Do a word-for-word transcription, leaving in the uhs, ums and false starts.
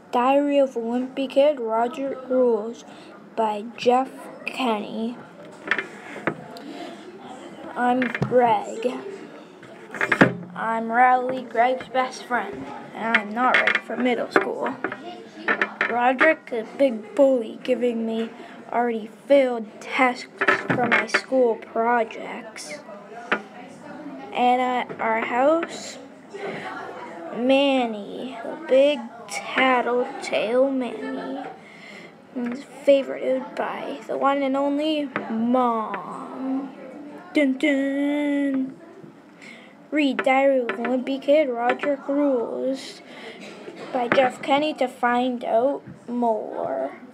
Diary of a Wimpy Kid, Roger Rules by Jeff Kenny. I'm Greg. I'm Riley, Greg's best friend, and I'm not ready for middle school. Roderick, a big bully, giving me already filled tests for my school projects. And at our house, Manny, a big tattletale Manny, is favorited by the one and only Mom. Dun dun. Read Diary of a Wimpy Kid, Roger Rules by Jeff Kenny to find out more.